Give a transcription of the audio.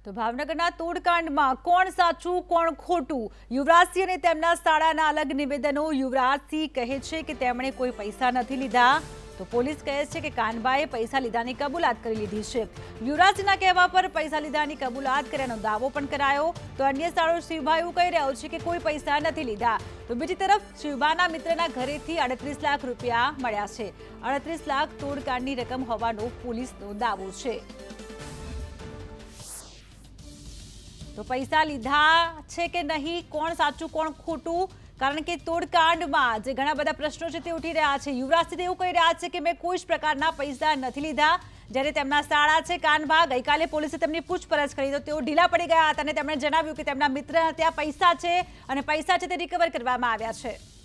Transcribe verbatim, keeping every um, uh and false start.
તો ભાવનગરના તોડકાંડમાં કોણ સાચું કોણ ખોટું? યુવરાજસિંહ અને તેમના શાળાના અલગ નિવેદનો। યુવરાજસિંહ કહે છે કે તેમણે કોઈ પૈસા નથી લીધા, તો પોલીસ કહે છે કે કાનબાએ પૈસા લીધાની કબૂલાત કરી લીધી છે। યુવરાજસિંહના કહેવા પર પૈસા લીધાની કબૂલાત કર્યાનો દાવો પણ કરાયો। તો અન્ય શાળો શિવભાઈ એવું કહી રહ્યો છે કે કોઈ પૈસા નથી લીધા। તો બીજી તરફ શિવભાના મિત્રના ઘરેથી અડત્રીસ લાખ રૂપિયા મળ્યા છે। અડત્રીસ લાખ તોડકાંડની રકમ હોવાનો પોલીસનો દાવો છે। तो पैसा लीधा है कि नहीं, कोण साचू कोण खोटू? कारण के तोड़कांड में जे घना बधा प्रश्नों छे ते उठी रह्या छे। युवराजसिंह एवुं कही रह्या छे कि मैं कोई ज प्रकारना पैसा नहीं लीधा। ज्यारे तेमना शाळा छे कानबा, गईकाले पोलीसे तेमनी पूछपरछ करी तो तेओ ढीला पड़ी गया हता अने तेमणे जणाव्युं कि तेमना मित्र त्यां पैसा छे अने पैसा छे ते रिकवर करवामां आव्या छे।